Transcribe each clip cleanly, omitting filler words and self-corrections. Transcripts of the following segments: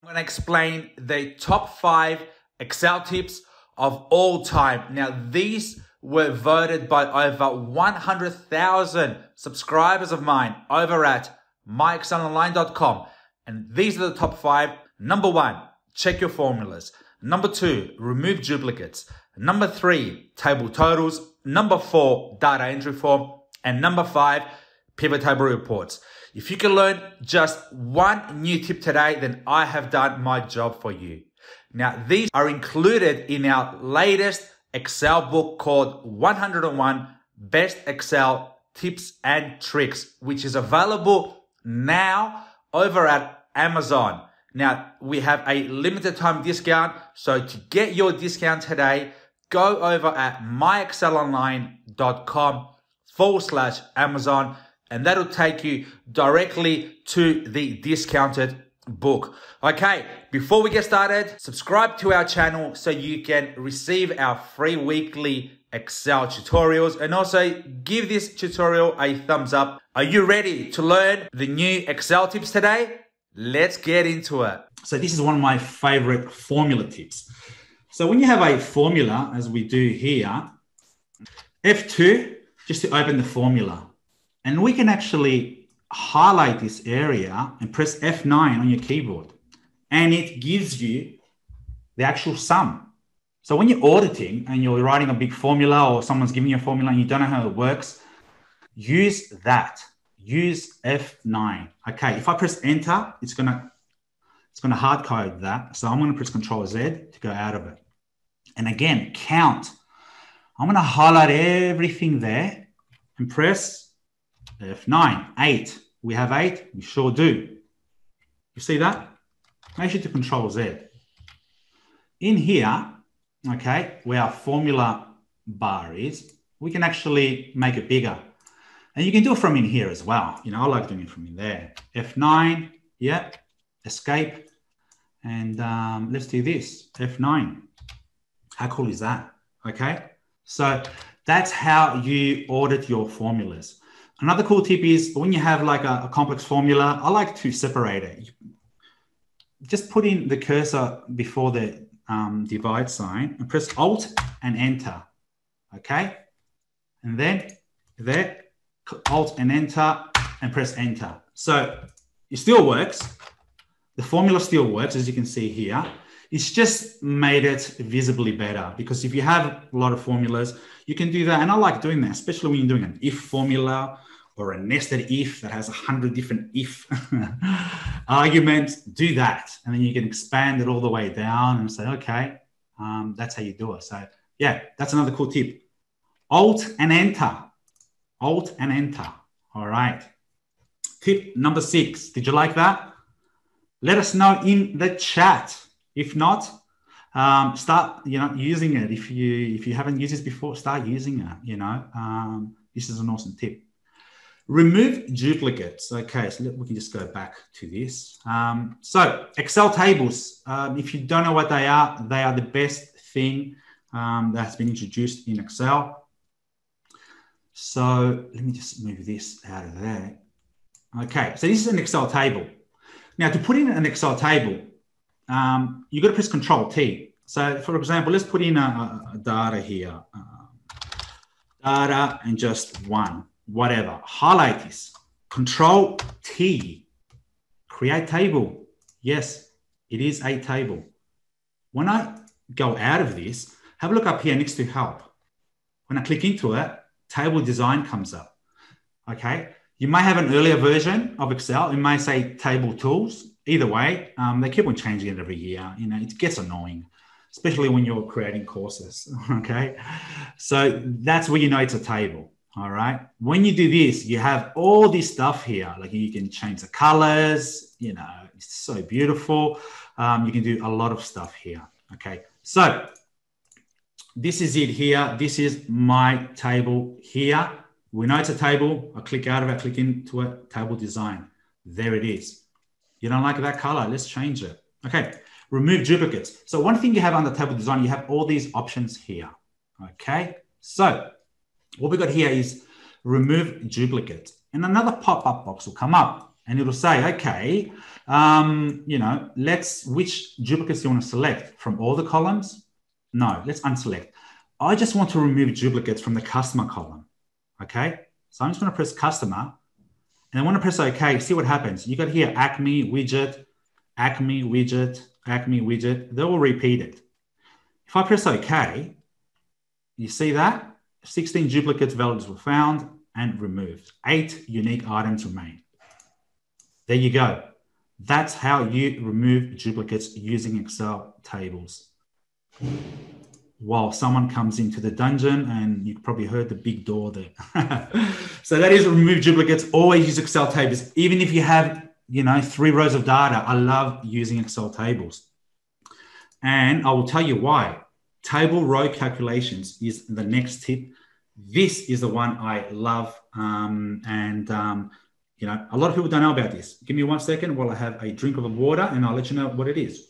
I'm going to explain the top 5 Excel tips of all time. Now, these were voted by over 100,000 subscribers of mine over at MyExcelOnline.com. And these are the top 5. Number 1, check your formulas. Number 2, remove duplicates. Number 3, table totals. Number 4, data entry form. And number 5, pivot table reports. If you can learn just one new tip today, then I have done my job for you. Now, these are included in our latest Excel book called 101 Best Excel Tips and Tricks, which is available now over at Amazon. Now, we have a limited time discount. So to get your discount today, go over at MyExcelOnline.com/Amazon, and that'll take you directly to the discounted book. Okay, before we get started, subscribe to our channel so you can receive our free weekly Excel tutorials, and also give this tutorial a thumbs up. Are you ready to learn the new Excel tips today? Let's get into it. So this is one of my favorite formula tips. So when you have a formula, as we do here, F2, just to open the formula. And we can actually highlight this area and press F9 on your keyboard. And it gives you the actual sum. So when you're auditing and you're writing a big formula, or someone's giving you a formula and you don't know how it works, use that. Use F9. Okay, if I press enter, it's gonna hard code that. So I'm gonna press Control Z to go out of it. And again, count. I'm gonna highlight everything there and press F9, 8. We have 8, we sure do. You see that? Make sure to Control Z. In here, okay, where our formula bar is, we can actually make it bigger. And you can do it from in here as well. You know, I like doing it from in there. F9, yeah, escape. And let's do this, F9. How cool is that? Okay, so that's how you audit your formulas. Another cool tip is when you have like a complex formula, I like to separate it. Just put in the cursor before the divide sign and press Alt and Enter. Okay, and then there, Alt and Enter, and press Enter. So it still works. The formula still works, as you can see here. It's just made it visibly better, because if you have a lot of formulas, you can do that. And I like doing that, especially when you're doing an if formula or a nested if that has 100 different if arguments. Do that. And then you can expand it all the way down and say, okay, that's how you do it. So yeah, that's another cool tip. Alt and Enter. Alt and Enter. All right. Tip number 6. Did you like that? Let us know in the chat. If not, start using it. If you haven't used this before, start using it. This is an awesome tip. Remove duplicates. Okay, so we can just go back to this. So Excel tables. If you don't know what they are the best thing that has been introduced in Excel. So let me just move this out of there. Okay, so this is an Excel table. Now, to put in an Excel table, you've got to press Control T. So, for example, let's put in a data here. Data and just one, whatever. Highlight this. Control T. Create table. Yes, it is a table. When I go out of this, have a look up here next to Help. When I click into it, table design comes up. Okay. You may have an earlier version of Excel. It may say table tools. Either way, they keep on changing it every year. It gets annoying, especially when you're creating courses. Okay. So that's where you know it's a table. All right. When you do this, you have all this stuff here. Like you can change the colors, it's so beautiful. You can do a lot of stuff here. Okay. So this is it here. This is my table here. We know it's a table. I click out of it, click into it, table design. There it is. You don't like that color? Let's change it. Okay, remove duplicates. So one thing you have under table design, you have all these options here. Okay, so what we got here is remove duplicates. And another pop-up box will come up. and it'll say, okay, you know, which duplicates do you want to select from all the columns? No, let's unselect. I just want to remove duplicates from the customer column. Okay, so I'm just going to press customer, and I want to press OK. See what happens. You got here Acme widget, Acme widget, Acme widget. They're all repeated. If I press OK, you see that 16 duplicates values were found and removed. 8 unique items remain. There you go. That's how you remove duplicates using Excel tables. While someone comes into the dungeon, and you probably heard the big door there. So that is remove duplicates. Always use Excel tables. Even if you have, you know, 3 rows of data, I love using Excel tables. And I will tell you why. Table row calculations is the next tip. This is the one I love. You know, a lot of people don't know about this. Give me 1 second while I have a drink of water, and I'll let you know what it is.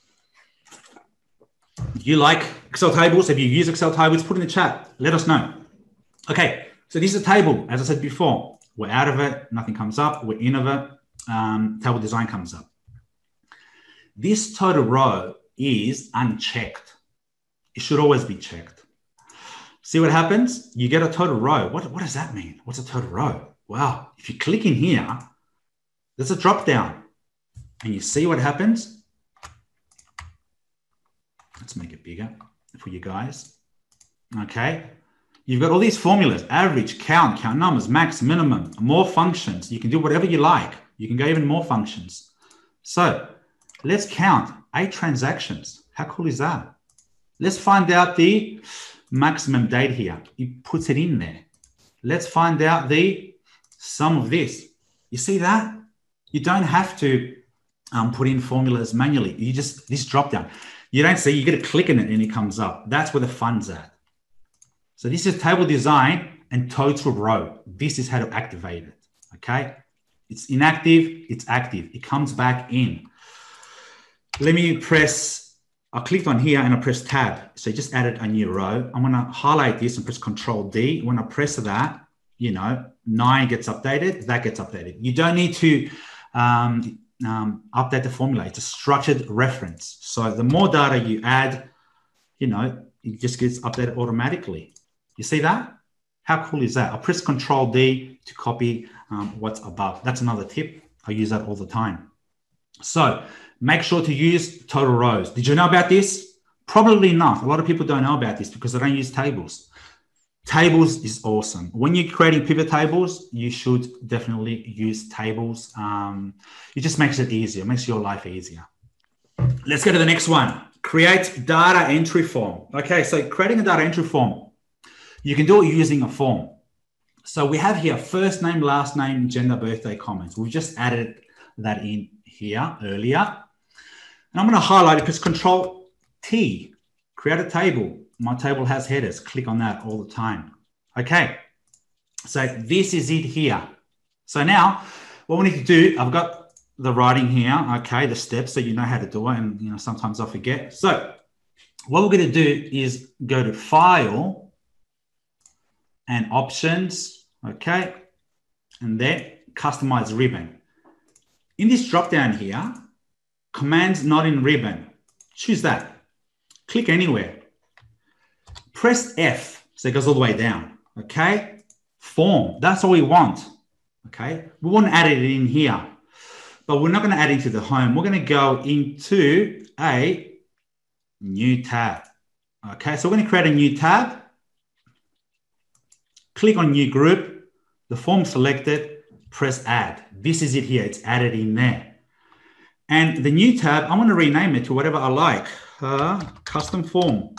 Do you like Excel tables? Have you used Excel tables? Put in the chat. Let us know. Okay, so this is a table. As I said before, we're out of it. Nothing comes up. We're in of it. Table design comes up. This total row is unchecked. It should always be checked. See what happens? You get a total row. What does that mean? What's a total row? Wow. If you click in here, there's a drop down, and you see what happens. Let's make it bigger for you guys. Okay. You've got all these formulas: average, count numbers, max, minimum, more functions. You can do whatever you like. You can go even more functions. So let's count 8 transactions. How cool is that? Let's find out the maximum date here. It puts it in there. Let's find out the sum of this. You see that? You don't have to put in formulas manually. You just, this drop down. You don't see, you get a click in it and it comes up. That's where the fun's at. So this is table design and total row. This is how to activate it. Okay. It's inactive, it's active. It comes back in. Let me press, I clicked on here and I press tab. So I just added a new row. I'm going to highlight this and press Control D. When I press that, you know, 9 gets updated, that gets updated. You don't need to update the formula. It's a structured reference. So the more data you add, you know, it just gets updated automatically. You see that? How cool is that? I'll press Control D to copy what's above. That's another tip. I use that all the time. So make sure to use total rows. Did you know about this? Probably not. A lot of people don't know about this because they don't use tables. Tables is awesome. When you're creating pivot tables, you should definitely use tables. It just makes it easier, makes your life easier. Let's go to the next one. Create data entry form. Okay, so creating a data entry form, you can do it using a form. So we have here first name, last name, gender, birthday, comments. We've just added that in here earlier. And I'm going to highlight it, press Control T, create a table. My table has headers. Click on that all the time. Okay. So this is it here. So now what we need to do, I've got the writing here. Okay. The steps so you know how to do it. And, you know, sometimes I forget. So what we're going to do is go to File and Options. Okay. And then Customize Ribbon. In this drop down here, Commands not in ribbon. Choose that. Click anywhere. Press F, so it goes all the way down, okay? Form, that's all we want, okay? We want to add it in here, but we're not going to add it into the home. We're going to go into a new tab, okay? So we're going to create a new tab. Click on New Group, the form selected, press Add. This is it here, it's added in there. And the new tab, I'm going to rename it to whatever I like, Custom Form.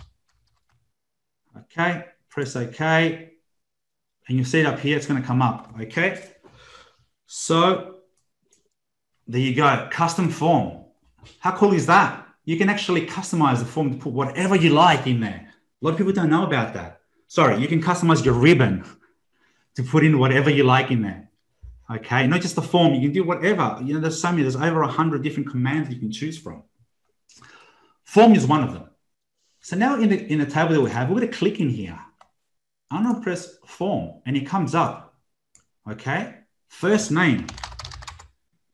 Okay, press OK, and you'll see it up here. It's going to come up. Okay, so there you go. Custom form. How cool is that? You can actually customize the form to put whatever you like in there. A lot of people don't know about that. Sorry, you can customize your ribbon to put in whatever you like in there. Okay, not just the form. You can do whatever. You know, there's over 100 different commands you can choose from. Form is one of them. So now in the table that we have, we're going to click in here. I'm going to press Form, and it comes up. Okay, first name.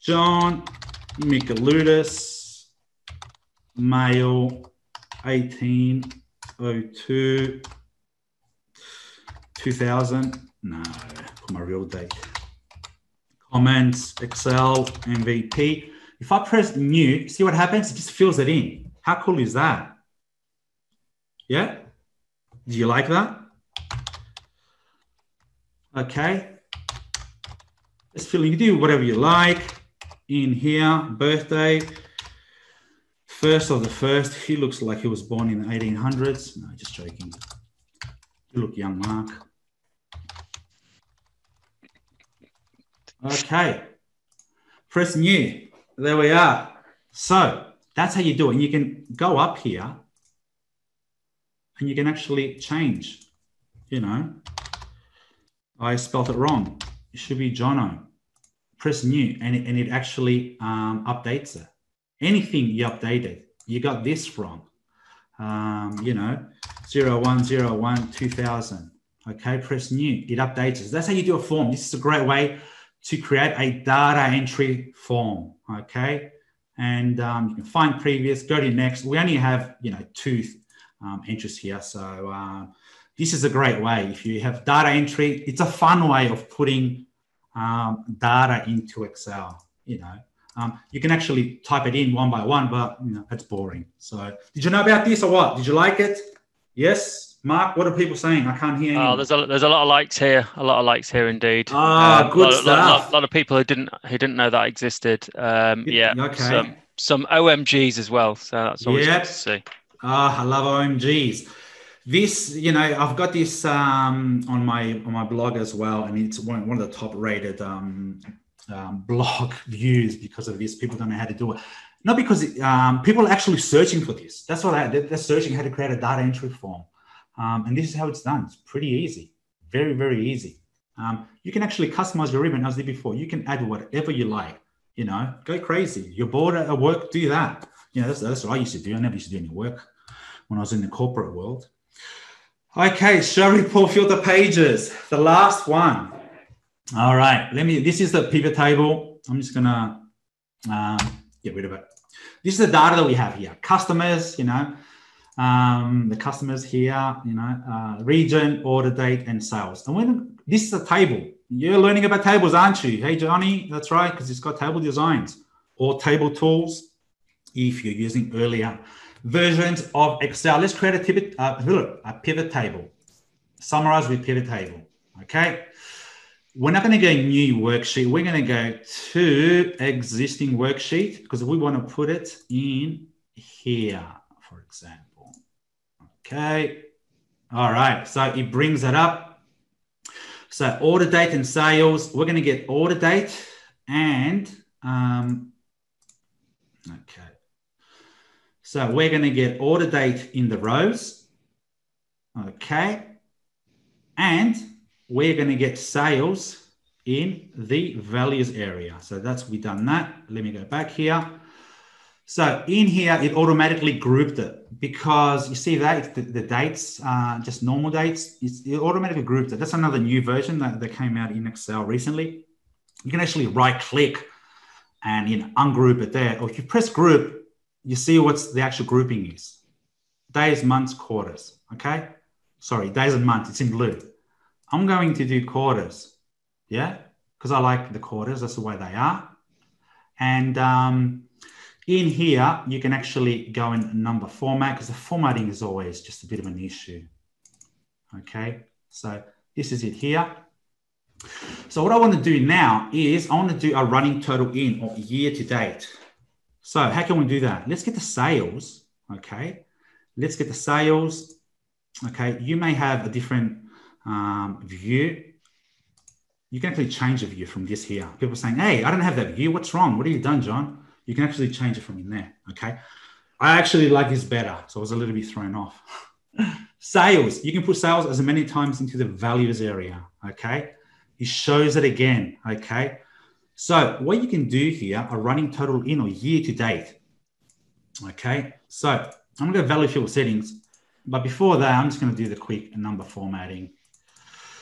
John Michaeludis, male, 1802, 2000. No, put my real date. Comments, Excel, MVP. If I press new, see what happens? It just fills it in. How cool is that? Yeah? Do you like that? Okay. Just fill in. You do whatever you like. In here, birthday. 1st of the 1st. He looks like he was born in the 1800s. No, just joking. You look young, Mark. Okay. Press new. There we are. So that's how you do it. And you can go up here and you can actually change. You know, I spelled it wrong. It should be Jono. Press new and it actually updates it. Anything you updated, you got this wrong. You know, 01/01/2000. Okay, press new. It updates it. That's how you do a form. This is a great way to create a data entry form. Okay, and you can find previous, go to next. We only have, you know, 2 entries here. So this is a great way. If you have data entry, it's a fun way of putting data into Excel. You know, you can actually type it in one by one, but you know, it's boring. So did you know about this or what? Did you like it? Yes. Mark, what are people saying? I can't hear anyone. There's a lot of likes here. A lot of likes here indeed. Good stuff. A lot of people who didn't know that existed. Yeah. Okay. Some OMGs as well. So that's always good to see. I love OMGs. This, you know, I've got this on my blog as well, and it's one of the top rated blog views because of this. People don't know how to do it. Not because people are actually searching for this. That's what they're searching how to create a data entry form. And this is how it's done. It's pretty easy. Very, very easy. You can actually customize your ribbon as I did before. You can add whatever you like. You know, go crazy. You're bored at work, do that. You know, that's what I used to do. I never used to do any work when I was in the corporate world. Okay, show report filter pages. The last one. All right, this is the pivot table. I'm just gonna get rid of it. This is the data that we have here. Customers, you know, the customers here, you know, region, order date, and sales. And this is a table. You're learning about tables, aren't you? Hey, Johnny, that's right, because it's got table designs or table tools if you're using earlier versions of Excel. Let's create a pivot table. Summarize with pivot table, okay? We're not going to go new worksheet. We're going to go to existing worksheet because we want to put it in here, for example. Okay. All right. So it brings it up. So order date and sales, we're going to get order date and, okay. So we're going to get order date in the rows. Okay. And we're going to get sales in the values area. So we've done that. Let me go back here. So in here, it automatically grouped it because you see that the dates, just normal dates, it automatically grouped it. That's another new version that came out in Excel recently. You can actually right click and ungroup it there. Or if you press group, you see what's the actual grouping is. Days, months, quarters, okay? Sorry, days and months, it's in blue. I'm going to do quarters, yeah? Because I like the quarters, that's the way they are. And in here, you can actually go in number format because the formatting is always just a bit of an issue, okay? So this is it here. So what I want to do now is I want to do a running total in or year to date. So how can we do that? Let's get the sales, okay? Let's get the sales, okay? You may have a different view. You can actually change the view from this here. People are saying, hey, I don't have that view. What's wrong? What have you done, John? You can actually change it from in there, okay? I actually like this better, so I was a little bit thrown off. Sales, you can put sales as many times into the values area, okay? It shows it again, okay? So what you can do here, a running total in or year to date, okay? So I'm gonna go value field settings, but before that, I'm just gonna do the quick number formatting.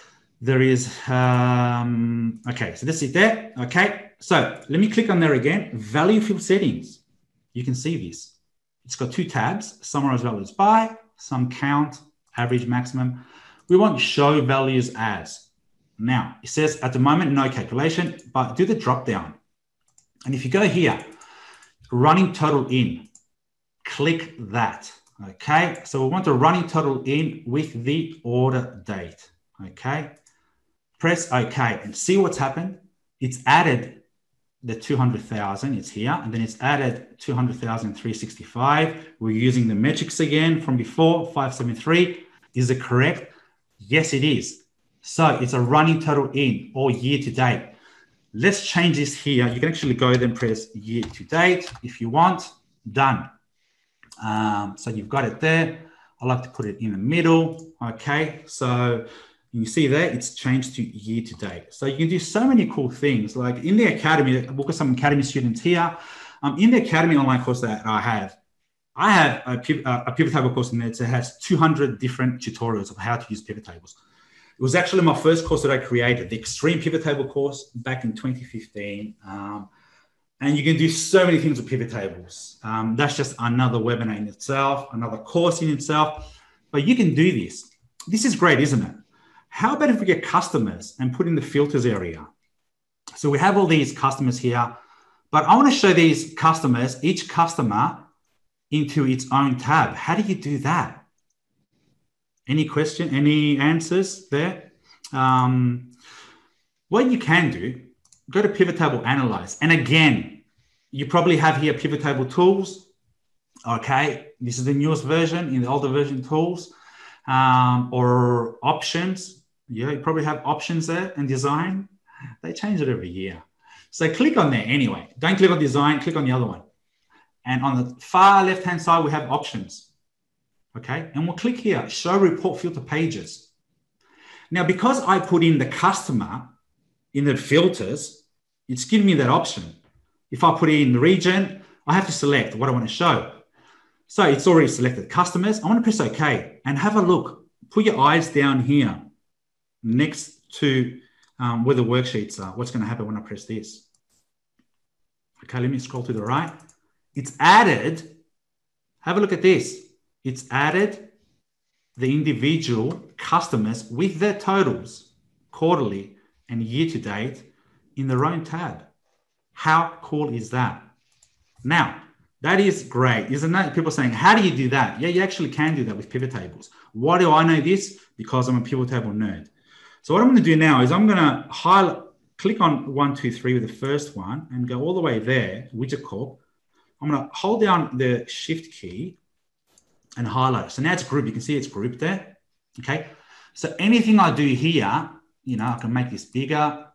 there is, okay, so that's it there. Okay, so let me click on there again, value field settings. You can see this. It's got two tabs, summarize values by, some count, average, maximum. We want show values as. Now, it says at the moment, no calculation, but do the drop down. And if you go here, running total in, click that. Okay, so we want the running total in with the order date. Okay, press OK and see what's happened. It's added the 200,000, it's here, and then it's added 200,365. We're using the metrics again from before, 573. Is it correct? Yes, it is. So it's a running total in or year to date. Let's change this here. You can actually go then press year to date if you want. Done. So you've got it there. I like to put it in the middle. Okay, so you see there, it's changed to year to date. So you can do so many cool things. Like in the Academy, we've got some Academy students here. In the Academy online course that I have a pivot table course in there that has 200 different tutorials of how to use pivot tables. It was actually my first course that I created, the Extreme Pivot Table course back in 2015. And you can do so many things with pivot tables. That's just another webinar in itself, another course in itself. But you can do this. This is great, isn't it? How about if we get customers and put in the filters area? So we have all these customers here, but I want to show these customers, each customer, into its own tab. How do you do that? Any question, any answers there? What you can do, go to Pivot Table Analyze. And again, you probably have here Pivot Table Tools. Okay, this is the newest version. In the older version, Tools or Options. Yeah, you probably have Options there and Design. They change it every year. So click on there anyway. Don't click on Design, click on the other one. And on the far left-hand side, we have Options. Okay, and we'll click here, Show Report Filter Pages. Now, because I put in the customer in the filters, it's giving me that option. If I put in the region, I have to select what I want to show. So it's already selected customers. I want to press OK and have a look. Put your eyes down here next to where the worksheets are. What's going to happen when I press this? Okay, let me scroll to the right. It's added. Have a look at this. It's added the individual customers with their totals quarterly and year to date in their own tab. How cool is that? Now, that is great, isn't it? People are saying, how do you do that? Yeah, you actually can do that with pivot tables. Why do I know this? Because I'm a pivot table nerd. So what I'm going to do now is I'm going to click on 1, 2, 3 with the first one and go all the way there, Widget Corp. I'm going to hold down the Shift key and highlight it. So now it's grouped. You can see it's grouped there. Okay. So anything I do here, you know, I can make this bigger,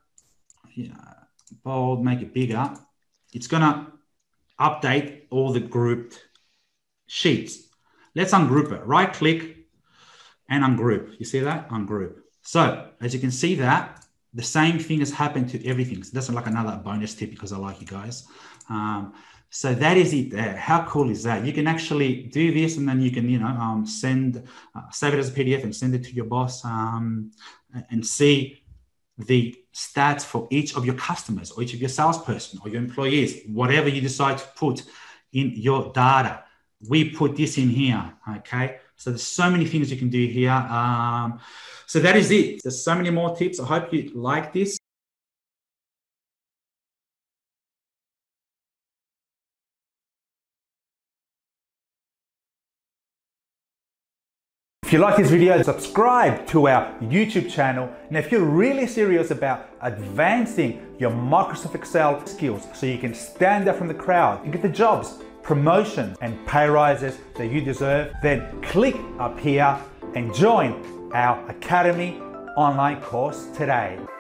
bold, make it bigger. It's going to update all the grouped sheets. Let's ungroup it. Right click and ungroup. You see that? Ungroup. So as you can see that, the same thing has happened to everything. So that's like another bonus tip because I like you guys. So that is it there. How cool is that? You can actually do this and then you can, save it as a PDF and send it to your boss and see the stats for each of your customers or each of your salesperson or your employees, whatever you decide to put in your data. We put this in here, okay? So there's so many things you can do here. So that is it. There's so many more tips. I hope you like this. If you like this video, subscribe to our YouTube channel. And if you're really serious about advancing your Microsoft Excel skills so you can stand out from the crowd and get the jobs, promotions, and pay rises that you deserve, then click up here and join our Academy online course today.